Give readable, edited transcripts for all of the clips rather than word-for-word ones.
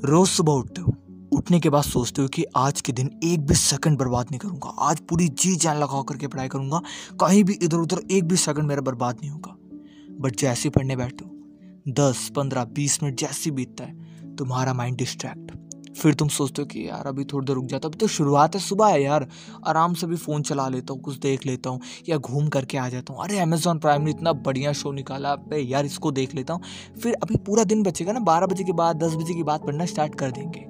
रोज सुबह उठते हो, उठने के बाद सोचते हो कि आज के दिन एक भी सेकंड बर्बाद नहीं करूंगा, आज पूरी जी जान लगा करके पढ़ाई करूंगा, कहीं भी इधर उधर एक भी सेकंड मेरा बर्बाद नहीं होगा। बट जैसे ही पढ़ने बैठो 10 15 20 मिनट जैसे ही बीतता है तुम्हारा माइंड डिस्ट्रैक्ट। फिर तुम सोचते हो कि यार अभी थोड़ी देर रुक जाता, अभी तो शुरुआत है, सुबह है यार, आराम से भी फ़ोन चला लेता हूँ, कुछ देख लेता हूँ या घूम करके आ जाता हूँ। अरे अमेजॉन प्राइम ने इतना बढ़िया शो निकाला, अबे यार इसको देख लेता हूँ। फिर अभी पूरा दिन बचेगा ना, 12 बजे के बाद 10 बजे के बाद पढ़ना स्टार्ट कर देंगे।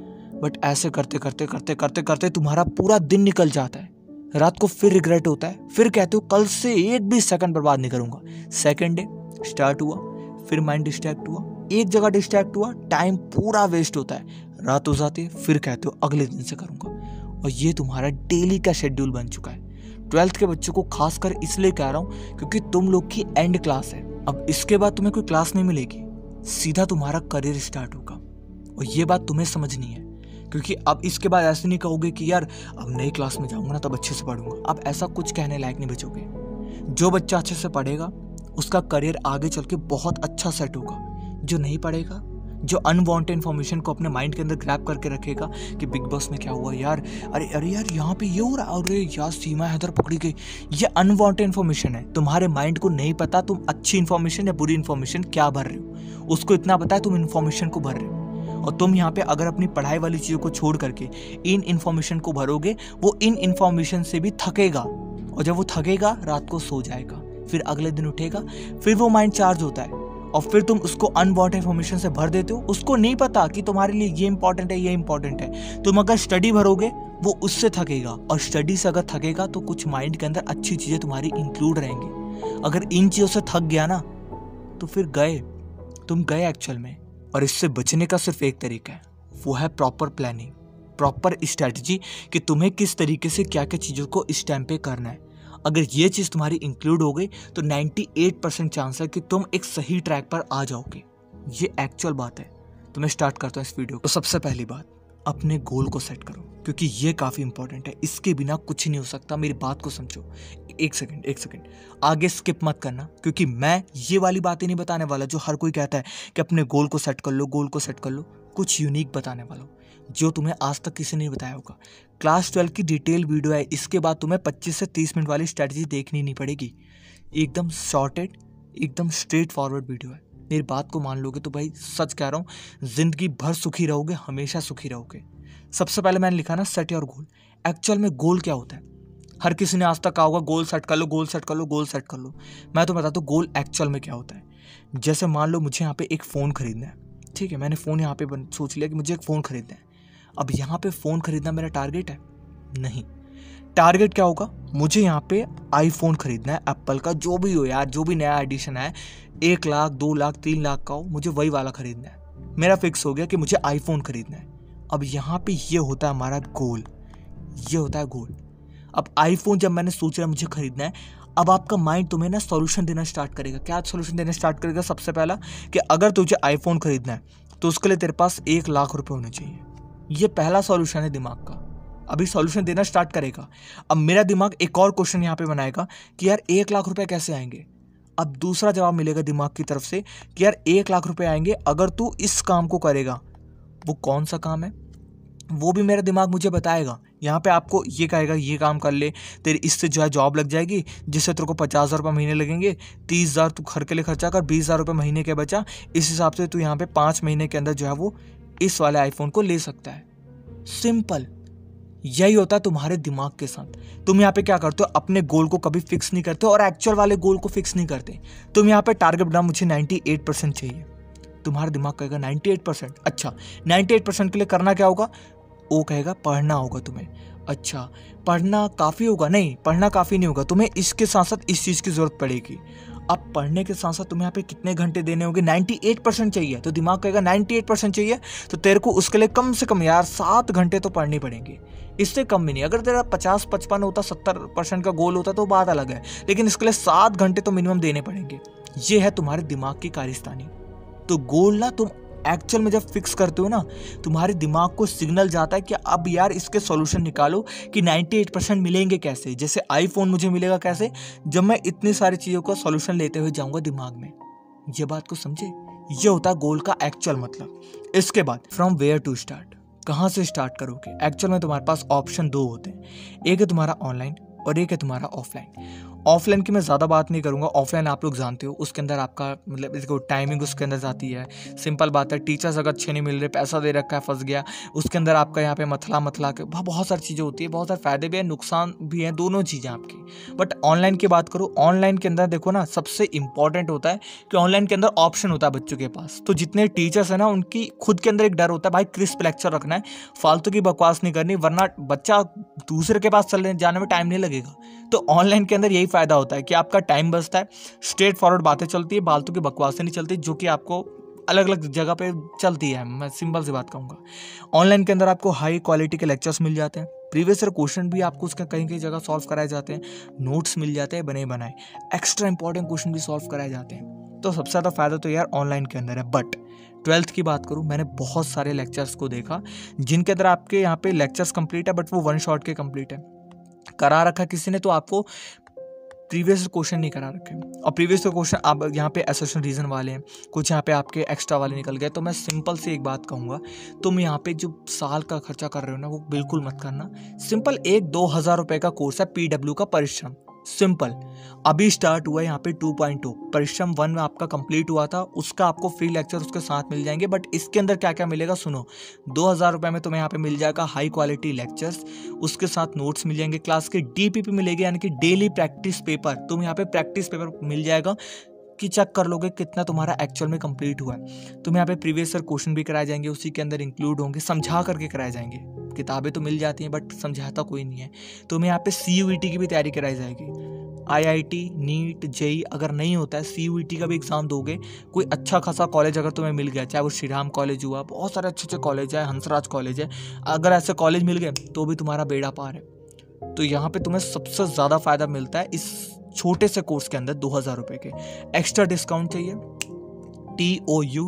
बट ऐसे करते करते करते करते करते तुम्हारा पूरा दिन निकल जाता है। रात को फिर रिग्रेट होता है, फिर कहते हो कल से एक भी सेकंड बर्बाद नहीं करूंगा। सेकंड डे स्टार्ट हुआ, फिर माइंड डिस्ट्रैक्ट हुआ, एक जगह डिस्ट्रैक्ट हुआ, टाइम पूरा वेस्ट होता है, रात हो जाती है, फिर कहते हो अगले दिन से करूंगा। और ये तुम्हारा डेली का शेड्यूल बन चुका है। 12th के बच्चों को खासकर इसलिए कह रहा हूँ क्योंकि तुम लोग की एंड क्लास है। अब इसके बाद तुम्हें कोई क्लास नहीं मिलेगी, सीधा तुम्हारा करियर स्टार्ट होगा। और ये बात तुम्हें समझनी है, क्योंकि अब इसके बाद ऐसे नहीं कहोगे कि यार अब नई क्लास में जाऊंगा ना तब अच्छे से पढ़ूंगा। अब ऐसा कुछ कहने लायक नहीं बचोगे। जो बच्चा अच्छे से पढ़ेगा उसका करियर आगे चल के बहुत अच्छा सेट होगा। जो नहीं पढ़ेगा, जो अनवांटेड इन्फॉर्मेशन को अपने माइंड के अंदर ग्रैब करके रखेगा कि बिग बॉस में क्या हुआ यार, अरे अरे यार यहाँ पे ये हो रहा है, अरे यार सीमा हैदर पकड़ी गई, ये अनवांटेड इन्फॉर्मेशन है। तुम्हारे माइंड को नहीं पता तुम अच्छी इन्फॉर्मेशन या बुरी इन्फॉर्मेशन क्या भर रहे हो, उसको इतना पता है तुम इन्फॉर्मेशन को भर रहे हो। और तुम यहाँ पे अगर अपनी पढ़ाई वाली चीज़ों को छोड़ करके इन इन्फॉर्मेशन को भरोगे, वो इन इन्फॉर्मेशन से भी थकेगा। और जब वो थकेगा रात को सो जाएगा, फिर अगले दिन उठेगा, फिर वो माइंड चार्ज होता है और फिर तुम उसको अनवांटेड इन्फॉर्मेशन से भर देते हो। उसको नहीं पता कि तुम्हारे लिए ये इंपॉर्टेंट है, ये इंपॉर्टेंट है। तुम अगर स्टडी भरोगे वो उससे थकेगा, और स्टडी से अगर थकेगा तो कुछ माइंड के अंदर अच्छी चीज़ें तुम्हारी इंक्लूड रहेंगी। अगर इन चीज़ों से थक गया ना तो फिर तुम गए एक्चुअल में। और इससे बचने का सिर्फ एक तरीका है, वो है प्रॉपर प्लानिंग, प्रॉपर स्ट्रैटेजी कि तुम्हें किस तरीके से क्या क्या चीज़ों को इस टाइम पे करना है। अगर ये चीज़ तुम्हारी इंक्लूड हो गई तो 98% चांस है कि तुम एक सही ट्रैक पर आ जाओगे। ये एक्चुअल बात है। तो मैं स्टार्ट करता हूँ इस वीडियो को। तो सबसे पहली बात, अपने गोल को सेट करो, क्योंकि ये काफ़ी इंपॉर्टेंट है। इसके बिना कुछ नहीं हो सकता। मेरी बात को समझो। एक सेकंड आगे स्किप मत करना, क्योंकि मैं ये वाली बातें नहीं बताने वाला जो हर कोई कहता है कि अपने गोल को सेट कर लो, गोल को सेट कर लो। कुछ यूनिक बताने वाला हूँ जो तुम्हें आज तक किसी ने नहीं बताया होगा। क्लास 12 की डिटेल वीडियो है, इसके बाद तुम्हें 25 से 30 मिनट वाली स्ट्रैटेजी देखनी नहीं पड़ेगी। एकदम शॉर्टेड, एकदम स्ट्रेट फॉरवर्ड वीडियो है। मेरी बात को मान लोगे तो भाई सच कह रहा हूँ, जिंदगी भर सुखी रहोगे, हमेशा सुखी रहोगे। सबसे पहले मैंने लिखा ना सेट योर गोल। एक्चुअल में गोल क्या होता है? हर किसी ने आज तक कहा होगा गोल सेट कर लो, गोल सेट कर लो, गोल सेट कर लो। मैं तो बताता हूँ गोल एक्चुअल में क्या होता है। जैसे मान लो मुझे यहाँ पे एक फ़ोन खरीदना है, ठीक है, मैंने फ़ोन यहाँ पे सोच लिया कि मुझे एक फ़ोन खरीदना है। अब यहाँ पे फ़ोन खरीदना मेरा टारगेट है? नहीं। टारगेट क्या होगा? मुझे यहाँ पे आईफोन खरीदना है, एप्पल का जो भी हो यार, जो भी नया एडिशन है, 1 लाख 2 लाख 3 लाख का हो, मुझे वही वाला खरीदना है। मेरा फिक्स हो गया कि मुझे आईफोन खरीदना है। अब यहाँ पे ये होता है हमारा गोल, ये होता है गोल। अब आईफोन जब मैंने सोचा मुझे खरीदना है, अब आपका माइंड तुम्हें ना सॉल्यूशन देना स्टार्ट करेगा। क्या सॉल्यूशन देना स्टार्ट करेगा? सबसे पहला कि अगर तुझे आईफोन खरीदना है तो उसके लिए तेरे पास 1 लाख रुपए होने चाहिए। ये पहला सॉल्यूशन है दिमाग का। अभी सॉल्यूशन देना स्टार्ट करेगा। अब मेरा दिमाग एक और क्वेश्चन यहाँ पे बनाएगा कि यार 1 लाख रुपए कैसे आएंगे। अब दूसरा जवाब मिलेगा दिमाग की तरफ से कि यार 1 लाख रुपए आएंगे अगर तू इस काम को करेगा। वो कौन सा काम है वो भी मेरा दिमाग मुझे बताएगा। यहाँ पे आपको ये कहेगा ये काम कर ले, तेरी इससे जो है जॉब लग जाएगी, जिससे तेरे को 50,000 रुपये महीने लगेंगे, 30,000 तू घर के लिए खर्चा कर, 20,000 रुपये महीने के बचा, इस हिसाब से तू यहाँ पे 5 महीने के अंदर जो है वो इस वाले आईफोन को ले सकता है। सिंपल। यही होता है तुम्हारे दिमाग के साथ। तुम यहाँ पे क्या करते हो? अपने गोल को कभी फिक्स नहीं करते और एक्चुअल वाले गोल को फिक्स नहीं करते। तुम यहाँ पे टारगेट बना मुझे 98% चाहिए, तुम्हारा दिमाग कहेगा 98%। अच्छा 98% के लिए करना क्या होगा? वो कहेगा पढ़ना होगा तुम्हें। अच्छा पढ़ना काफ़ी होगा? नहीं, पढ़ना काफ़ी नहीं होगा, तुम्हें इसके साथ साथ इस चीज़ की ज़रूरत पड़ेगी। अब पढ़ने के साथ साथ तुम्हें यहाँ पे कितने घंटे देने होंगे? 98% चाहिए, तो दिमाग कहेगा 98% चाहिए, तो तेरे को उसके लिए कम से कम यार 7 घंटे तो पढ़ने पड़ेंगे, इससे कम भी नहीं। अगर तेरा 50-55 होता, 70% का गोल होता तो बात अलग है, लेकिन इसके लिए 7 घंटे तो मिनिमम देने पड़ेंगे। ये है तुम्हारे दिमाग की कारस्तानी। तो गोल ना तुम एक्चुअल में जब फिक्स करते हो ना, तुम्हारे दिमाग को सिग्नल जाता है कि अब यार इसके सॉल्यूशन निकालो कि 98% मिलेंगे कैसे। जैसे आईफोन मुझे मिलेगा कैसे? जब मैं इतनी सारी चीज़ों का सॉल्यूशन लेते हुए जाऊंगा दिमाग में। ये बात को समझे? ये होता है गोल का एक्चुअल मतलब। इसके बाद फ्रॉम वेयर टू स्टार्ट, कहाँ से स्टार्ट करोगे। एक्चुअल में तुम्हारे पास ऑप्शन दो होते हैं, एक है तुम्हारा ऑनलाइन और एक है तुम्हारा ऑफलाइन। ऑफलाइन की मैं ज़्यादा बात नहीं करूँगा, ऑफलाइन आप लोग जानते हो उसके अंदर आपका मतलब इसको टाइमिंग उसके अंदर जाती है। सिंपल बात है, टीचर्स अगर अच्छे नहीं मिल रहे, पैसा दे रखा है, फंस गया, उसके अंदर आपका यहाँ पे मथला के बहुत सारी चीज़ें होती है, बहुत सारे फायदे भी हैं, नुकसान भी हैं, दोनों चीज़ें आपकी। बट ऑनलाइन की बात करो, ऑनलाइन के अंदर देखो ना, सबसे इंपॉर्टेंट होता है कि ऑनलाइन के अंदर ऑप्शन होता है बच्चों के पास। तो जितने टीचर्स हैं ना, उनकी खुद के अंदर एक डर होता है, भाई क्रिस्प लेक्चर रखना है, फालतू की बकवास नहीं करनी, वरना बच्चा दूसरे के पास चलने जाने में टाइम नहीं लगेगा। तो ऑनलाइन के अंदर यही फायदा होता है कि आपका टाइम बचता है, स्ट्रेट फॉरवर्ड बातें चलती है, फालतू की बकवासें नहीं चलती, जो कि आपको अलग अलग जगह पे चलती है। मैं सिंपल सी बात कहूँगा, ऑनलाइन के अंदर आपको हाई क्वालिटी के लेक्चर्स मिल जाते हैं, प्रीवियस ईयर क्वेश्चन भी आपको उसका कहीं कहीं जगह सॉल्व कराए जाते हैं, नोट्स मिल जाते हैं बने बनाए, एक्स्ट्रा इंपॉर्टेंट क्वेश्चन भी सॉल्व कराए जाते हैं। तो सबसे ज़्यादा फायदा तो यार ऑनलाइन के अंदर है। बट 12th की बात करूँ, मैंने बहुत सारे लेक्चर्स को देखा जिनके अंदर आपके यहाँ पे लेक्चर्स कंप्लीट है, बट वो वन शॉट के कंप्लीट है, करा रखा किसी ने, तो आपको प्रीवियस क्वेश्चन नहीं करा रखे, और प्रीवियस क्वेश्चन आप यहाँ पे एसोसिएशन रीजन वाले हैं, कुछ यहाँ पे आपके एक्स्ट्रा वाले निकल गए। तो मैं सिंपल से एक बात कहूँगा, तुम यहाँ पे जो साल का खर्चा कर रहे हो ना, वो बिल्कुल मत करना। सिंपल 1-2 हज़ार रुपये का कोर्स है, PW का परिश्रम, सिंपल। अभी स्टार्ट हुआ है यहाँ पे 2.2, परिश्रम 1 में आपका कंप्लीट हुआ था, उसका आपको फ्री लेक्चर उसके साथ मिल जाएंगे। बट इसके अंदर क्या क्या मिलेगा सुनो, 2,000 रुपये में तुम्हें यहाँ पे मिल जाएगा हाई क्वालिटी लेक्चर्स, उसके साथ नोट्स मिल जाएंगे, क्लास के DPP मिलेगी, यानी कि डेली प्रैक्टिस पेपर। तुम यहाँ पे प्रैक्टिस पेपर मिल जाएगा कि चेक कर लोगे कितना तुम्हारा एक्चुअल में कंप्लीट हुआ है। तुम्हें यहाँ पे प्रीवियस ईयर क्वेश्चन भी कराए जाएंगे, उसी के अंदर इंक्लूड होंगे, समझा करके कराए जाएंगे। किताबें तो मिल जाती हैं बट समझाता कोई नहीं है। तुम्हें यहाँ पे CUET की भी तैयारी कराई जाएगी, IIT, नीट, JEE अगर नहीं होता है, CUET का भी एग्जाम दोगे, कोई अच्छा खासा कॉलेज अगर तुम्हें मिल गया, चाहे वो श्री राम कॉलेज हुआ, बहुत सारे अच्छे अच्छे कॉलेज है, हंसराज कॉलेज है, अगर ऐसे कॉलेज मिल गए तो भी तुम्हारा बेड़ा पार है। तो यहाँ पे तुम्हें सबसे ज़्यादा फायदा मिलता है इस छोटे से कोर्स के अंदर 2,000 रुपये के। एक्स्ट्रा डिस्काउंट चाहिए, TOU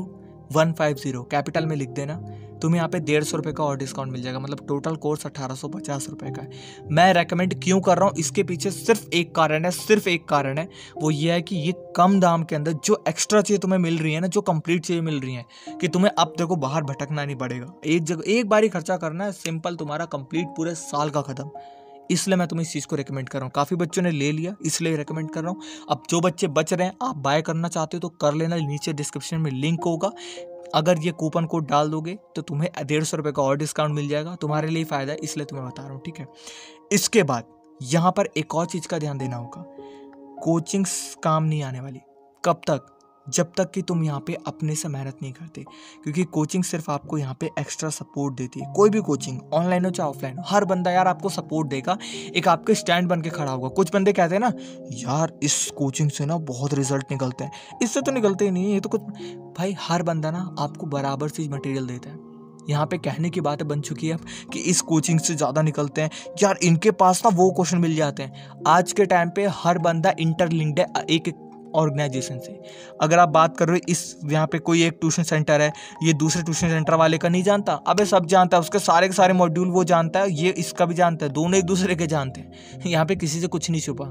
150 कैपिटल में लिख देना, तुम्हें यहाँ पे 150 रुपये का और डिस्काउंट मिल जाएगा, मतलब टोटल कोर्स 1850 रुपये का है। मैं रेकमेंड क्यों कर रहा हूँ, इसके पीछे सिर्फ एक कारण है, सिर्फ एक कारण है, वो ये है कि ये कम दाम के अंदर जो एक्स्ट्रा चीज़ तुम्हें मिल रही है ना, जो कंप्लीट चीज़ें मिल रही हैं, कि तुम्हें अब देखो बाहर भटकना नहीं पड़ेगा, एक जगह एक बार ही खर्चा करना है, सिंपल, तुम्हारा कंप्लीट पूरे साल का खत्म। इसलिए मैं तुम्हें इस चीज़ को रेकमेंड कर रहा हूँ। काफ़ी बच्चों ने ले लिया, इसलिए रेकमेंड कर रहा हूँ। अब जो बच्चे बच रहे हैं, आप बाय करना चाहते हो तो कर लेना, नीचे डिस्क्रिप्शन में लिंक होगा, अगर ये कूपन कोड डाल दोगे तो तुम्हें 150 रुपये का और डिस्काउंट मिल जाएगा, तुम्हारे लिए फ़ायदा है, इसलिए तुम्हें बता रहा हूँ, ठीक है। इसके बाद यहाँ पर एक और चीज़ का ध्यान देना होगा, कोचिंग्स काम नहीं आने वाली। कब तक? जब तक कि तुम यहाँ पे अपने से मेहनत नहीं करते, क्योंकि कोचिंग सिर्फ आपको यहाँ पे एक्स्ट्रा सपोर्ट देती है। कोई भी कोचिंग, ऑनलाइन हो चाहे ऑफलाइन हो, हर बंदा यार आपको सपोर्ट देगा, एक आपके स्टैंड बन के खड़ा होगा। कुछ बंदे कहते हैं ना, यार इस कोचिंग से ना बहुत रिजल्ट निकलते हैं, इससे तो निकलते ही नहीं है, ये तो कुछ। भाई हर बंदा ना आपको बराबर चीज मटेरियल देता है। यहाँ पे कहने की बात बन चुकी है अब कि इस कोचिंग से ज़्यादा निकलते हैं, यार इनके पास ना वो क्वेश्चन मिल जाते हैं। आज के टाइम पे हर बंदा इंटरलिंक्ड है एक ऑर्गेनाइजेशन से। अगर आप बात कर रहे हो, इस यहाँ पे कोई एक ट्यूशन सेंटर है, ये दूसरे ट्यूशन सेंटर वाले का नहीं जानता, अबे सब जानता है, उसके सारे के सारे मॉड्यूल वो जानता है, ये इसका भी जानता है, दोनों एक दूसरे के जानते हैं। यहाँ पे किसी से कुछ नहीं छुपा।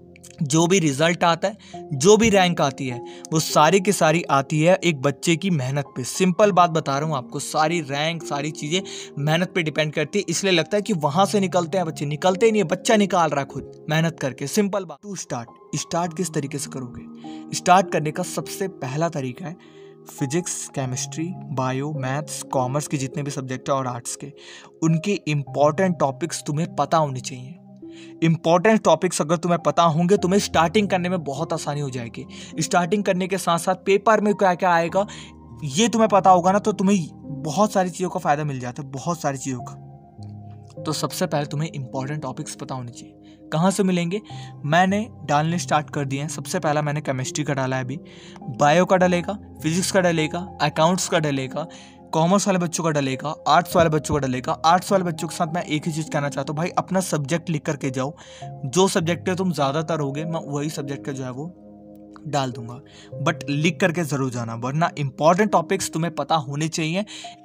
जो भी रिजल्ट आता है, जो भी रैंक आती है, वो सारी की सारी आती है एक बच्चे की मेहनत पे। सिंपल बात बता रहा हूँ आपको, सारी रैंक, सारी चीज़ें मेहनत पे डिपेंड करती है। इसलिए लगता है कि वहाँ से निकलते हैं बच्चे, निकलते ही नहीं है, बच्चा निकाल रहा है खुद मेहनत करके। सिंपल बात। टू स्टार्ट किस तरीके से करोगे? स्टार्ट करने का सबसे पहला तरीका है, physics, chemistry, bio, maths, commerce के जितने भी सब्जेक्ट है और आर्ट्स के, उनके इम्पॉर्टेंट टॉपिक्स तुम्हें पता होने चाहिए। इंपॉर्टेंट टॉपिक्स अगर तुम्हें पता होंगे, तुम्हें स्टार्टिंग करने में बहुत आसानी हो जाएगी। स्टार्टिंग करने के साथ साथ पेपर में क्या क्या आएगा ये तुम्हें पता होगा ना, तो तुम्हें बहुत सारी चीज़ों का फायदा मिल जाता है, बहुत सारी चीज़ों का। तो सबसे पहले तुम्हें इंपॉर्टेंट टॉपिक्स पता होने चाहिए। कहाँ से मिलेंगे? मैंने डालने स्टार्ट कर दिए हैं। सबसे पहला मैंने केमिस्ट्री का डाला है, अभी बायो का डलेगा, फिजिक्स का डलेगा, अकाउंट्स का डलेगा, कॉमर्स वाले बच्चों का डलेगा, आर्ट्स वाले बच्चों का डलेगा। आर्ट्स वाले बच्चों के साथ मैं एक ही चीज़ कहना चाहता हूँ, भाई अपना सब्जेक्ट लिख करके जाओ, जो सब्जेक्ट पे तुम ज़्यादातर होगे मैं वही सब्जेक्ट का जो है वो डाल दूंगा, बट लिख करके ज़रूर जाना, वरना इंपॉर्टेंट टॉपिक्स तुम्हें पता होने चाहिए।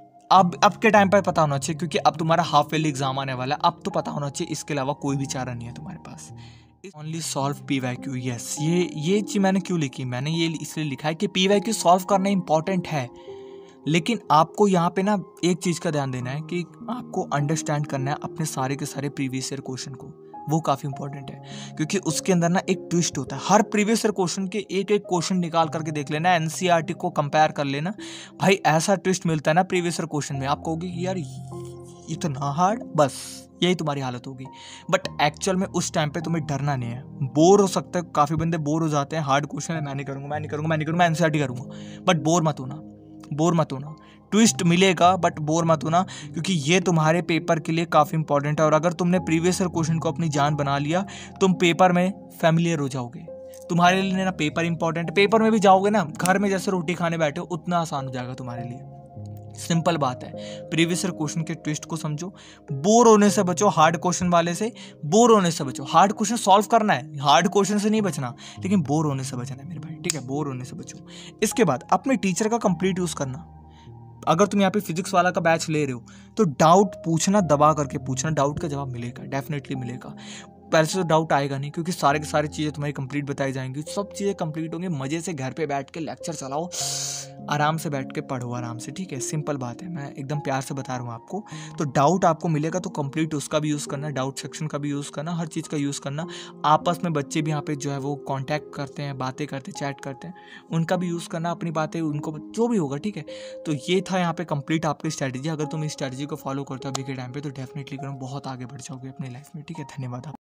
अब के टाइम पर पता होना चाहिए, क्योंकि अब तुम्हारा हाफ ईयरली एग्जाम आने वाला है, अब तो पता होना चाहिए, इसके अलावा कोई भी चारा नहीं है तुम्हारे पास। Only solve PYQ। यस, ये चीज मैंने क्यों लिखी, मैंने ये इसलिए लिखा है कि PYQ सॉल्व करना इंपॉर्टेंट है, लेकिन आपको यहाँ पे ना एक चीज का ध्यान देना है कि आपको अंडरस्टैंड करना है अपने सारे के सारे प्रीवियस ईयर क्वेश्चन को। वो काफी इंपॉर्टेंट है, क्योंकि उसके अंदर ना एक ट्विस्ट होता है। हर प्रीवियस ईयर क्वेश्चन के एक एक क्वेश्चन निकाल करके देख लेना, NCERT को कंपेयर कर लेना, भाई ऐसा ट्विस्ट मिलता है ना प्रीवियस ईयर क्वेश्चन में, आप कहोगे कि यार इतना हार्ड, बस यही तुम्हारी हालत होगी। बट एक्चुअल में उस टाइम पे तुम्हें डरना नहीं है। बोर हो सकता है, काफी बंदे बोर हो जाते हैं, हार्ड क्वेश्चन है, मैं नहीं करूंगा, मैं NCERT करूंगा, बट बोर मत होना। ट्विस्ट मिलेगा बट बोर मत होना, क्योंकि ये तुम्हारे पेपर के लिए काफ़ी इंपॉर्टेंट है। और अगर तुमने प्रीवियस ईयर क्वेश्चन को अपनी जान बना लिया, तुम पेपर में फैमिलियर हो जाओगे। तुम्हारे लिए ना पेपर इंपॉर्टेंट, पेपर में भी जाओगे ना, घर में जैसे रोटी खाने बैठे हो उतना आसान हो जाएगा तुम्हारे लिए। सिंपल बात है, प्रीवियस ईयर क्वेश्चन के ट्विस्ट को समझो, बोर होने से बचो, हार्ड क्वेश्चन वाले से बोर होने से बचो। हार्ड क्वेश्चन सॉल्व करना है, हार्ड क्वेश्चन से नहीं बचना, लेकिन बोर होने से बचना है मेरे भाई, ठीक है, बोर होने से बचो। इसके बाद अपने टीचर का कंप्लीट यूज करना। अगर तुम यहाँ पे फिजिक्स वाला का बैच ले रहे हो तो डाउट पूछना, दबा करके पूछना, डाउट का जवाब मिलेगा, डेफिनेटली मिलेगा। पहले से तो डाउट आएगा नहीं, क्योंकि सारे की सारी चीज़ें तुम्हारी कंप्लीट बताई जाएंगी, सब चीज़ें कंप्लीट होंगी। मज़े से घर पे बैठ के लेक्चर चलाओ, आराम से बैठ के पढ़ो आराम से, ठीक है, सिंपल बात है, मैं एकदम प्यार से बता रहा हूँ आपको। तो डाउट आपको मिलेगा तो कंप्लीट उसका भी यूज़ करना, डाउट सेक्शन का भी यूज़ करना, हर चीज़ का यूज़ करना। आपस में बच्चे भी यहाँ पे जो है वो कॉन्टैक्ट करते हैं, बातें करते हैं, चैट करते हैं, उनका भी यूज़ करना, अपनी बातें उनको जो भी होगा, ठीक है। तो ये था यहाँ पे कंप्लीट आपकी स्ट्रैटेजी। अगर तुम इस स्ट्रैटेजी को फॉलो करते हो अभी के टाइम पे तो डेफिनेटली करो, बहुत आगे बढ़ जाओगे अपनी लाइफ में, ठीक है। धन्यवाद।